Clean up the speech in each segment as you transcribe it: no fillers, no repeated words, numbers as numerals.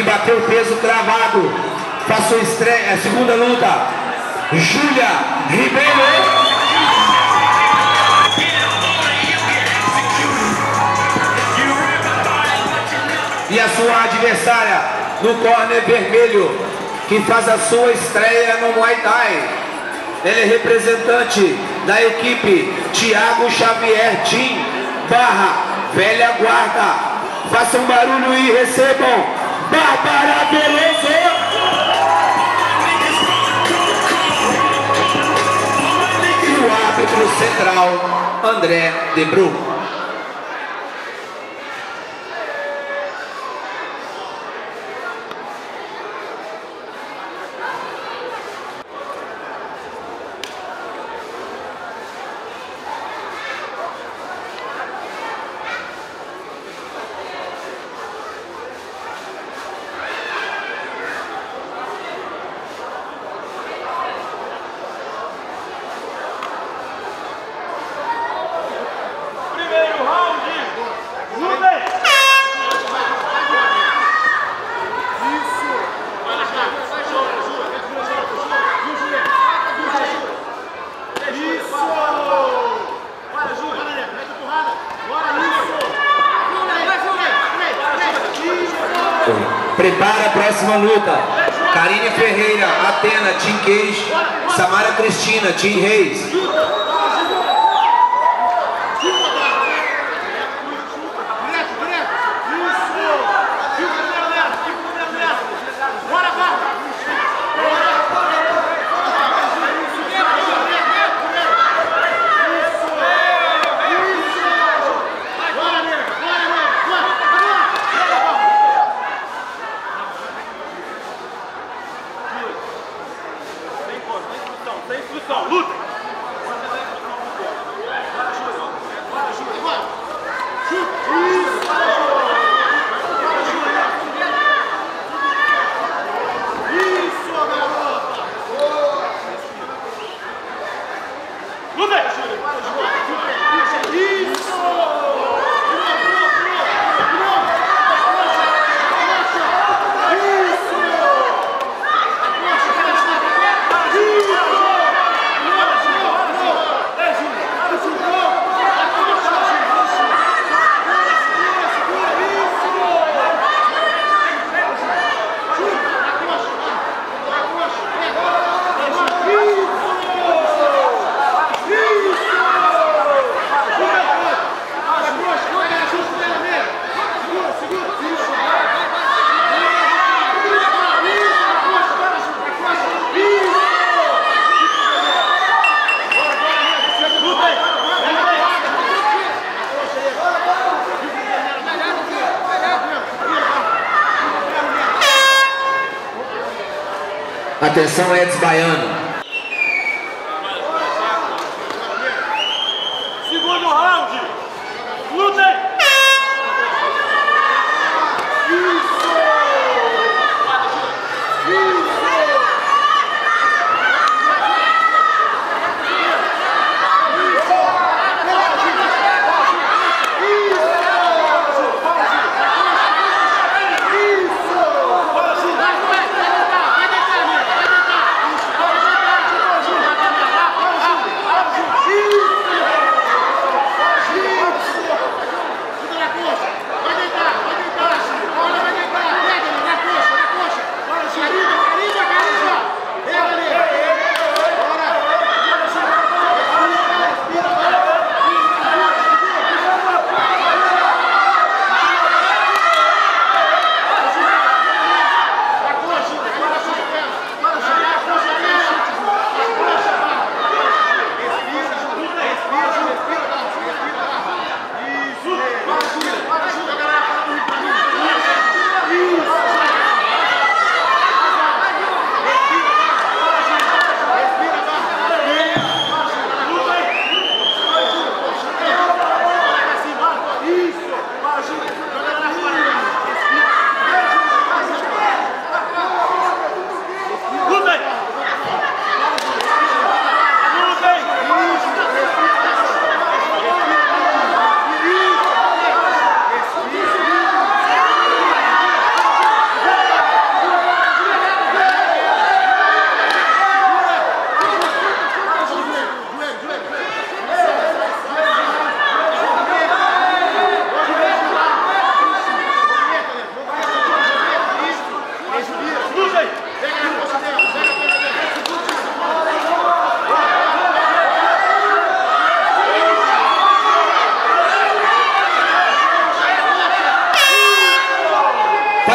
bateu o peso cravado. Faz sua estreia, segunda luta. Júlia Ribeiro. E a sua adversária no corner vermelho, que faz a sua estreia no Muay Thai. Ele é representante da equipe Thiago Xavier Team / Velha Guarda. Façam barulho e recebam Bárbara Veloso. E o árbitro central, André Debru. Prepara a próxima luta. Karine Ferreira, Atena, Team Cage. Samara Cristina, Team Reis. Atenção, Edson Baiano. Segundo round. Lutem!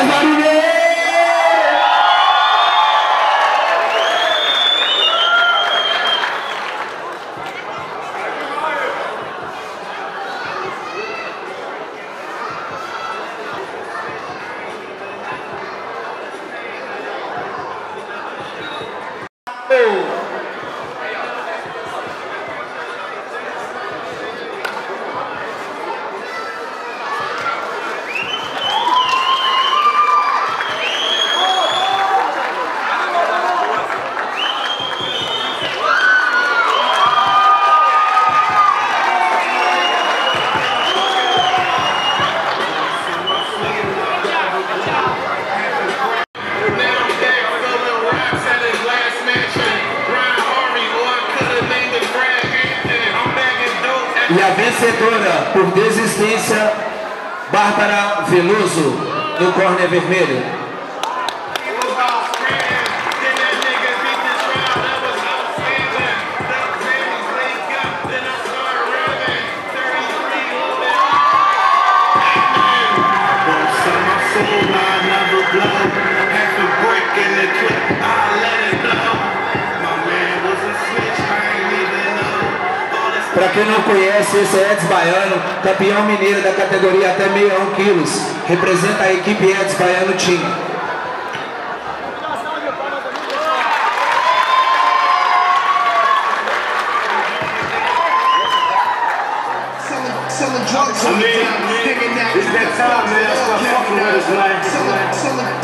Faz barulho aí! E a vencedora por desistência, Bárbara Veloso, do corner vermelho. Para quem não conhece, esse é Edson Baiano, campeão mineiro da categoria até 61 quilos. Representa a equipe Edson Baiano Team. Selling drugs, I mean, it's that time, man. Stop fucking with us, man.